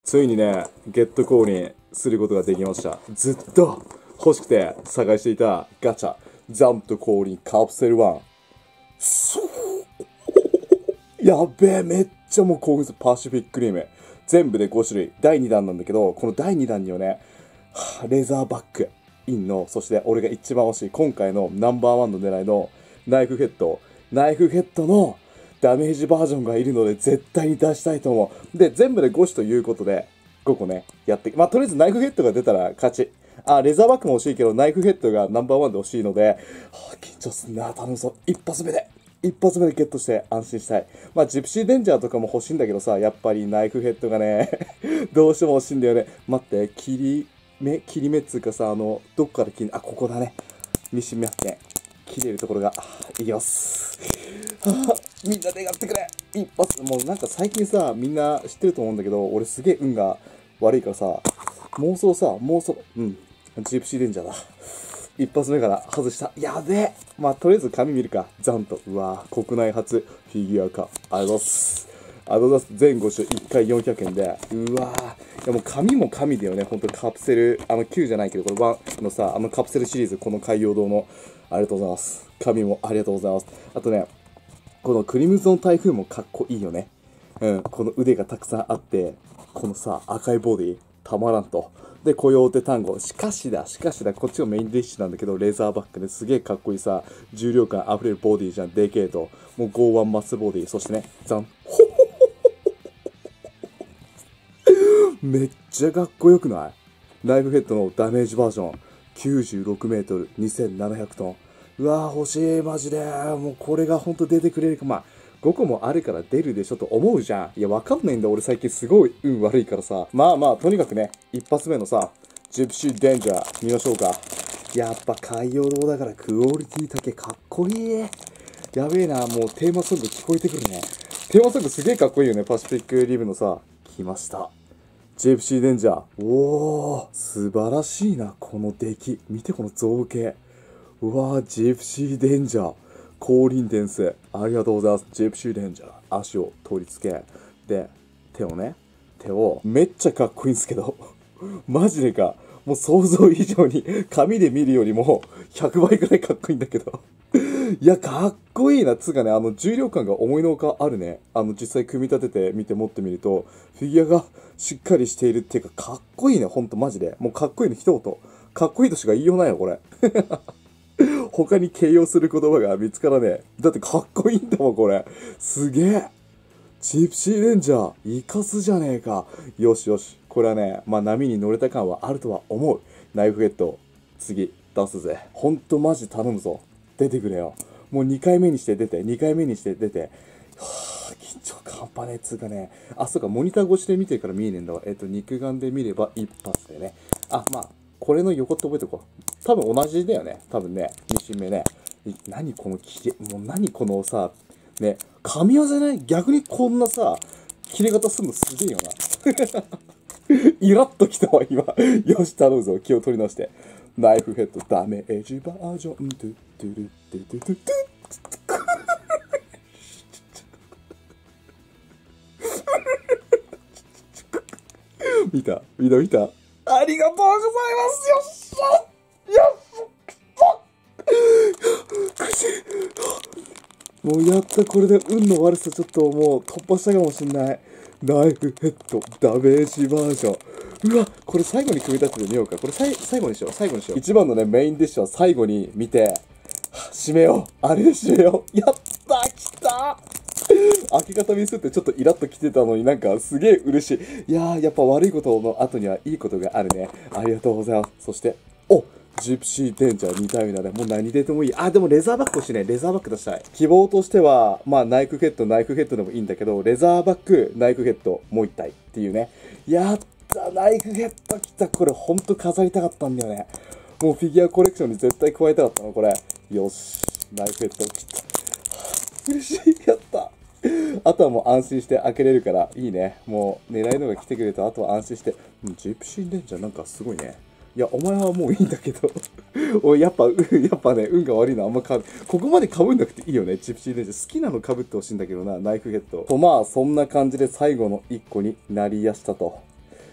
ついにね、ゲット購入することができました。ずっと欲しくて探していたガチャ、ジャンプ降臨カプセル1。やべえ、めっちゃもう興奮する。パシフィックリム。全部で5種類。第2弾なんだけど、この第2弾にはね、レザーバック、インの、そして俺が一番欲しい、今回のナンバーワンの狙いのナイフヘッド。ナイフヘッドのダメージバージョンがいるので絶対に出したいと思う。で、全部で5種ということで、5個ね、やって、まあ、とりあえずナイフヘッドが出たら勝ち。レザーバックも欲しいけど、ナイフヘッドがナンバーワンで欲しいので、緊張すんな、頼むぞ。一発目でゲットして安心したい。まあ、ジプシーデンジャーとかも欲しいんだけどさ、やっぱりナイフヘッドがね、どうしても欲しいんだよね。待って、切り目っつうかさ、どっからここだね。ミシン目あって、切れるところが、いきます。みんな願ってくれ一発。もうなんか最近さ、みんな知ってると思うんだけど、俺すげえ運が悪いからさ、ジプシーデンジャーだ。一発目から外した。やべえ。まあ、とりあえず紙見るか。ザンと。うわぁ、国内初フィギュア化。ありがとうございます。ありがとうございます。全5種1回400円で。うわぁ。いやもう紙も紙だよね。ほんとカプセル、9じゃないけど、これ1のさ、カプセルシリーズ、この海洋堂の。ありがとうございます。紙もありがとうございます。あとね、このクリムゾン台風もかっこいいよね。うん、この腕がたくさんあって、このさ、赤いボディ、たまらんと。で、コヨーテ単語。しかしだ、こっちがメインディッシュなんだけど、レーザーバックですげえかっこいいさ、重量感あふれるボディじゃん、でけえと。もう剛腕マスボディ、そしてね、ザン。めっちゃかっこよくない？ナイフヘッドのダメージバージョン。96メートル、2700トン。うわぁ、欲しい、マジで。もうこれがほんと出てくれるか。まあ、5個もあるから出るでしょと思うじゃん。いや、わかんないんだ。俺最近すごい運悪いからさ。まあまあ、とにかくね、一発目のさ、ジプシーデンジャー見ましょうか。やっぱ海洋堂だからクオリティだけかっこいい。やべえな、もうテーマソング聞こえてくるね。テーマソングすげえかっこいいよね。パシフィックリブのさ、来ました。ジプシーデンジャー。おー、素晴らしいな、この出来。見てこの造形。うわー、ジプシーデンジャー。降臨伝生。ありがとうございます。ジプシーデンジャー。足を取り付け。で、手を、めっちゃかっこいいんですけど。マジでか。もう想像以上に、紙で見るよりも、100倍くらいかっこいいんだけど。いや、かっこいいな。つうかね、重量感が思いのほかあるね。実際組み立ててみて持ってみると、フィギュアがしっかりしているっていうか、かっこいいね。ほんとマジで。もうかっこいいの一言。かっこいいとしか言いようないよ、これ。他に形容する言葉が見つからねえ。だってかっこいいんだもん、これ。すげえ。ジプシーレンジャー、イカスじゃねえか。よしよし。これはね、まあ波に乗れた感はあるとは思う。ナイフヘッド、次、出すぜ。ほんとマジ頼むぞ。出てくれよ。もう2回目にして出て、2回目にして出て。はぁ、緊張感半端ねえ。つうかね。そうか、モニター越しで見てるから見えねえんだわ。肉眼で見れば一発でね。まあ、これの横って覚えておこう。多分同じだよね。多分ね。2進目ね。何この切れ、もう何このさ、ね、噛み合わせない？逆にこんなさ、切れ方すんのすげえよな。イラッときたわ、今。よし、頼むぞ。気を取り直して。ナイフヘッドダメージバージョン。トゥトゥルトゥトゥトゥトゥ見たありがとうございますよっしゃよっもうやった、これで運の悪さちょっともう突破したかもしんない。ナイフヘッドダメージバージョン。うわ、これ最後に組み立ててみようか。これ最後にしよう。一番のね、メインディッシュは最後に見て、締めよう。あれで締めよう。やったー、来たー。開け方ミスってちょっとイラッと来てたのになんかすげえ嬉しい。いやー、やっぱ悪いことの後にはいいことがあるね。ありがとうございます。そして、ジプシーデンジャー2体目だね。もう何出てもいい。でもレザーバック欲しいね。レザーバック出したい。希望としては、まあナイフヘッドでもいいんだけど、レザーバック、ナイフヘッド、もう1体っていうね。やったナイフヘッド来た。これほんと飾りたかったんだよね。もうフィギュアコレクションに絶対加えたかったの、これ。よし。ナイフヘッド来た。嬉しい。やった。あとはもう安心して開けれるから、いいね。もう狙いのが来てくれると、あとは安心して。ジプシーデンジャーなんかすごいね。いや、お前はもういいんだけど。おい、やっぱね、運が悪いのあんまここまで被んなくていいよね、ジプシーデンジャー。好きなの被ってほしいんだけどな、ナイフヘッド。まあ、そんな感じで最後の1個になりやしたと。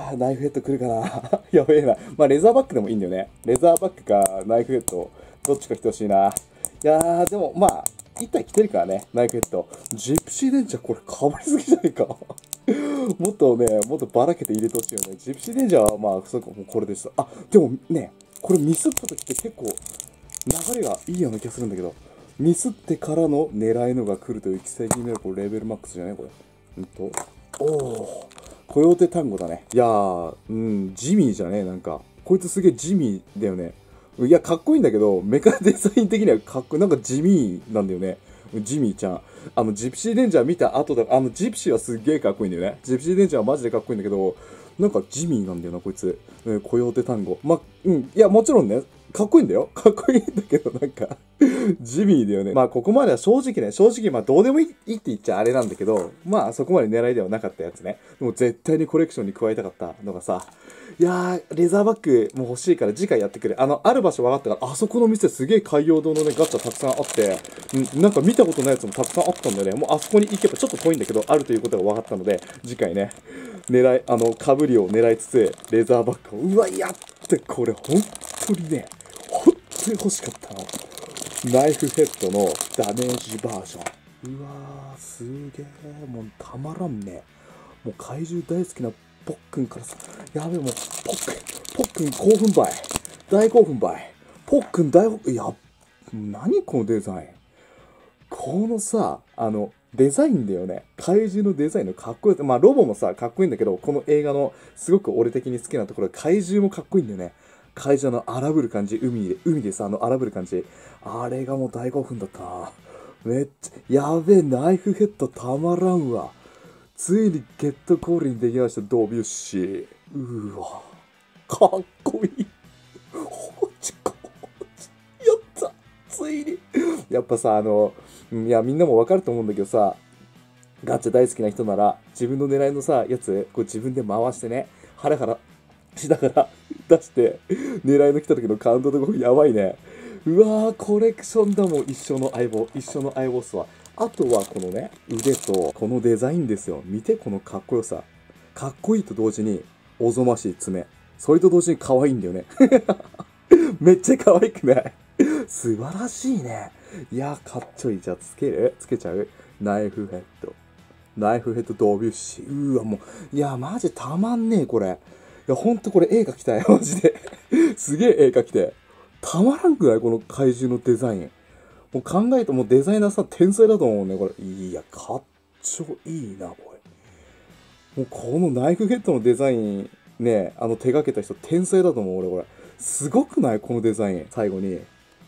ナイフヘッド来るかなやべえな。まあ、レザーバッグでもいいんだよね。レザーバッグか、ナイフヘッド、どっちか来てほしいな。いやー、でも、まあ、一体来てるからね、ナイフヘッド。ジプシーデンジャー、これかぶりすぎじゃないか。もっとね、もっとばらけて入れてほしいよね。ジプシーデンジャーは、まあ、そうか、もうこれです。あ、でもね、これミスった時って結構、流れがいいような気がするんだけど、ミスってからの狙いのが来るという奇跡ミラクルレベルマックスじゃないこれ。おお、コヨーテ単語だね。いやー、ジミーじゃねえ、なんか。こいつすげえジミーだよね。いや、かっこいいんだけど、メカデザイン的にはかっこいい。なんか地味なんだよね。ジミーちゃん。ジプシーデンジャー見た後だ、ジプシーはすっげえかっこいいんだよね。ジプシーデンジャーはマジでかっこいいんだけど、なんかジミーなんだよな、こいつ。コヨーテ単語。いや、もちろんね、かっこいいんだよ。かっこいいんだけど、なんかジミーだよね。まあ、ここまでは正直ね、まあ、どうでもいいって言っちゃあれなんだけど、まあ、そこまで狙いではなかったやつね。でも、絶対にコレクションに加えたかったのがさ、いやー、レザーバッグも欲しいから次回やってくれ。ある場所分かったから、あそこの店すげえ海洋堂のね、ガチャたくさんあって、なんか見たことないやつもたくさんあったんだよね。もうあそこに行けばちょっと遠いんだけど、あるということが分かったので、次回ね、かぶりを狙いつつ、レザーバッグを、うわ、やってこれ本当にね、本当に欲しかったの。ナイフヘッドのダメージバージョン。うわー、すげえ、もうたまらんね。もう怪獣大好きなポックンからさ、やべえ、もう、ポックン興奮ばい。大興奮ばい。ポックン大興奮、いや、何このデザイン。このさ、デザインだよね。怪獣のデザインのかっこよくて、まあ、ロボもさ、かっこいいんだけど、この映画のすごく俺的に好きなところは怪獣もかっこいいんだよね。怪獣の荒ぶる感じ、海でさ、荒ぶる感じ。あれがもう大興奮だったな。めっちゃ、やべえ、ナイフヘッドたまらんわ。ついにゲットコールにできました、ドビュッシー。うわ、かっこいい。ほちこち。やった。ついに。やっぱさ、いや、みんなもわかると思うんだけどさ、ガチャ大好きな人なら、自分の狙いのさ、やつ、こう自分で回してね、ハラハラしながら出して、狙いの来た時のカウントとかやばいね。うわー、コレクションだもん、一緒の相棒っすわ。あとはこのね、腕とこのデザインですよ。見てこのかっこよさ。かっこいいと同時に、おぞましい爪。それと同時に可愛いんだよね。めっちゃ可愛くない素晴らしいね。いや、かっちょいい。じゃあつけちゃうナイフヘッド。ナイフヘッドドビュッシー。うわ、もう、いや、マジたまんねえ、これ。いや、ほんとこれ絵描きたい。マジで。すげえ絵描きて。たまらんくないこの怪獣のデザイン。もう考えてもうデザイナーさん天才だと思うね、これ。いや、かっちょいいな、これ。もうこのナイフヘッドのデザイン、ね、手掛けた人天才だと思う、俺、これ。すごくないこのデザイン。最後に、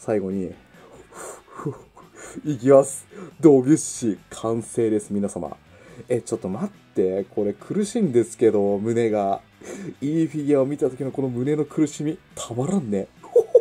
いきます。ドビュッシー、完成です、皆様。ちょっと待って。これ苦しいんですけど、胸が。いいフィギュアを見た時のこの胸の苦しみ、たまらんね。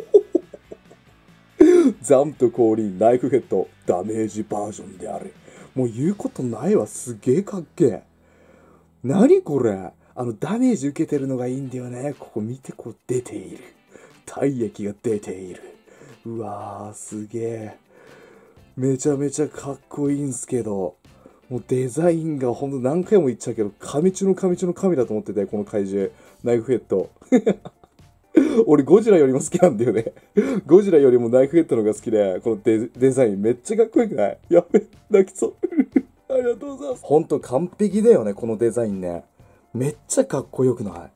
ザンと降臨ナイフヘッドダメージバージョンである。もう言うことないわ。すげえかっけえ。何これ。ダメージ受けてるのがいいんだよね。ここ見て、こう出ている。体液が出ている。うわー、すげえ。めちゃめちゃかっこいいんすけど、もうデザインがほんと何回も言っちゃうけど、神中の神中の神だと思ってて、この怪獣。ナイフヘッド。俺ゴジラよりも好きなんだよね。ゴジラよりもナイフヘッドのが好きで、このデザインめっちゃかっこよくない？やべ、泣きそう。ありがとうございます。ほんと完璧だよね、このデザインね。めっちゃかっこよくない？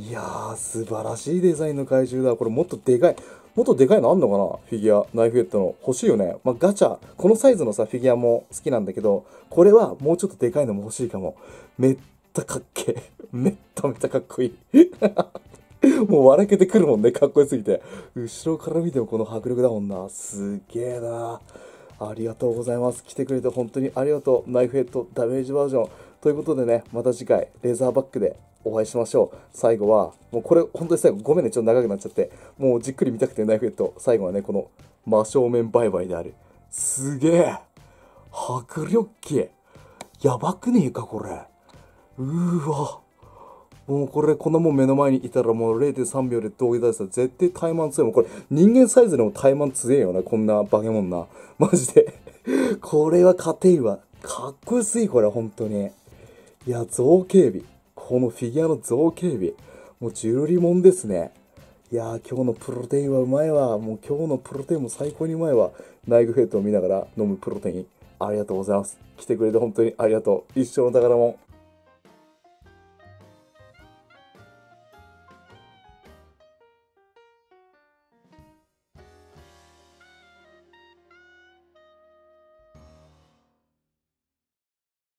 いやー、素晴らしいデザインの怪獣だ。これもっとでかいのあんのかな？フィギュア、ナイフヘッドの。欲しいよね。まあ、ガチャ。このサイズのさ、フィギュアも好きなんだけど、これはもうちょっとでかいのも欲しいかも。めったかっけえ。めっためたかっこいい。もう笑けてくるもんね、かっこよすぎて。後ろから見てもこの迫力だもんな。すげえな。ありがとうございます。来てくれて本当にありがとう。ナイフヘッドダメージバージョン。ということでね、また次回、レーザーバックでお会いしましょう。最後は、もうこれ本当に最後、ごめんね、ちょっと長くなっちゃって。もうじっくり見たくてナイフヘッド。最後はね、この真正面バイバイである。すげえ。迫力機。やばくねえか、これ。わ。もうこれ、こんなもん目の前にいたらもう 0.3 秒で動画出したら絶対怠慢強いもん。これ、人間サイズでも怠慢強えよな、こんな化け物な。マジで。これは勝てんわ。かっこよすぎ、これ、本当に。いや、造形美。 このフィギュアの造形美。もうジュルリもんですね。いやー、今日のプロテインはうまいわ。もう今日のプロテインも最高にうまいわ。ナイフヘッドを見ながら飲むプロテイン。ありがとうございます。来てくれて本当にありがとう。一生の宝物。